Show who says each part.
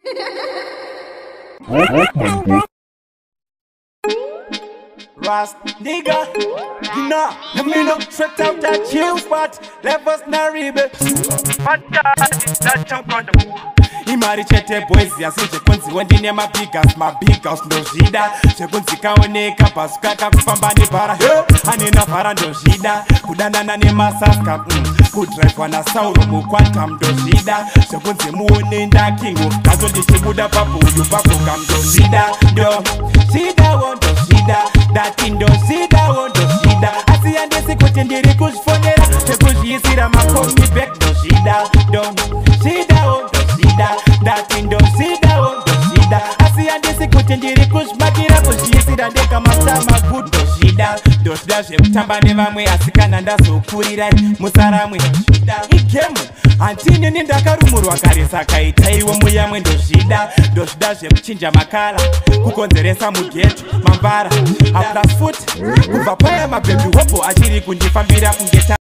Speaker 1: Rast nigga, nah, me no straight out that chill spot. Left us na ribe. Imari chete boys yasinje kunzi wendine my big house ndo shida. Chekunzi kaoneka pasukaka kupambani para. Anina para ndo shida. Kudanana ne masaska. Kudrive wana sauro mukwanta ndo shida. Chekunzi muone nda kingu. Kazo dishibuda papu uyu papu kam ndo shida. Ndo shida wondo shida. Dati ndo shida wondo shida. Asi andesi kutendiri kushfonera. Chekujisira makomi bek ndo shida. Ndo shida wondo shida. Dati ndo shida wondo shida. Asi andesi kutendiri kushmakira kushiyisira ndeka masama good ndo shida. Ndo shida shekutamba nevamwe asikana ndazokurira musaramwe shida. Igemu antini nindakarumurwa kare saka itaiwo muyamwe ndo shida. Ndo shida shekuchinja makala kukonzeresa mugeto mambara aplas foot kubva paya mabhebi hopo achiri kundifambira kungeta